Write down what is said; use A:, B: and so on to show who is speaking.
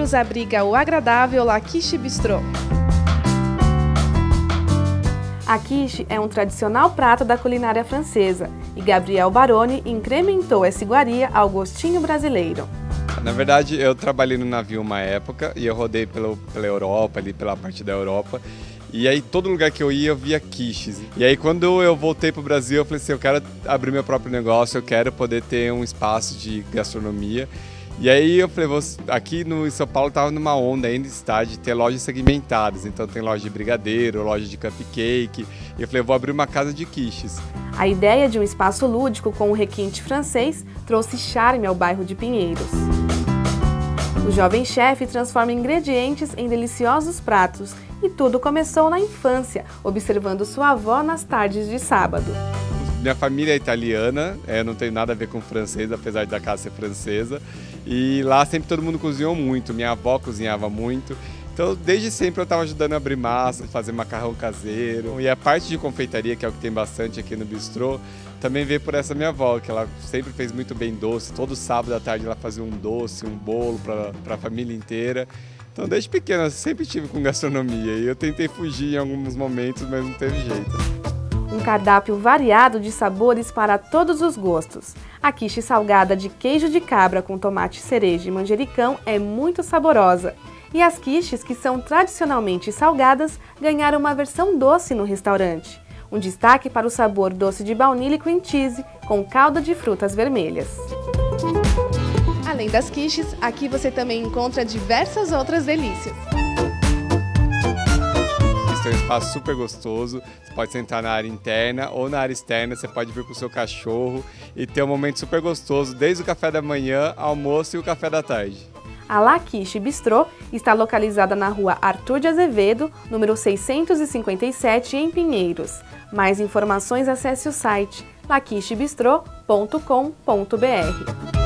A: nos abriga o agradável La Quiche Bistrot. A quiche é um tradicional prato da culinária francesa e Gabriel Baroni incrementou essa iguaria ao gostinho brasileiro.
B: Na verdade, eu trabalhei no navio uma época e eu rodei pela Europa, ali pela parte da Europa. E aí, todo lugar que eu ia, eu via quiches. E aí, quando eu voltei para o Brasil, eu falei assim, eu quero abrir meu próprio negócio, eu quero poder ter um espaço de gastronomia. E aí eu falei, aqui em São Paulo estava numa onda, ainda está, de ter lojas segmentadas. Então tem loja de brigadeiro, loja de cupcake. E eu falei, eu vou abrir uma casa de quiches.
A: A ideia de um espaço lúdico com um requinte francês trouxe charme ao bairro de Pinheiros. O jovem chefe transforma ingredientes em deliciosos pratos. E tudo começou na infância, observando sua avó nas tardes de sábado.
B: Minha família é italiana, não tem nada a ver com francês, apesar da casa ser francesa. E lá sempre todo mundo cozinhou muito, minha avó cozinhava muito. Então, desde sempre eu estava ajudando a abrir massa, fazer macarrão caseiro. E a parte de confeitaria, que é o que tem bastante aqui no bistrô, também veio por essa minha avó, que ela sempre fez muito bem doce. Todo sábado à tarde ela fazia um doce, um bolo para a família inteira. Então, desde pequena, eu sempre estive com gastronomia. E eu tentei fugir em alguns momentos, mas não teve jeito.
A: Um cardápio variado de sabores para todos os gostos. A quiche salgada de queijo de cabra com tomate cereja e manjericão é muito saborosa. E as quiches, que são tradicionalmente salgadas, ganharam uma versão doce no restaurante. Um destaque para o sabor doce de baunilha e cream cheese, com calda de frutas vermelhas. Além das quiches, aqui você também encontra diversas outras delícias.
B: É um espaço super gostoso, você pode sentar na área interna ou na área externa, você pode vir com o seu cachorro e ter um momento super gostoso, desde o café da manhã, almoço e o café da tarde.
A: A La Quiche Bistrot está localizada na rua Arthur de Azevedo, número 657, em Pinheiros. Mais informações, acesse o site laquichebistrot.com.br.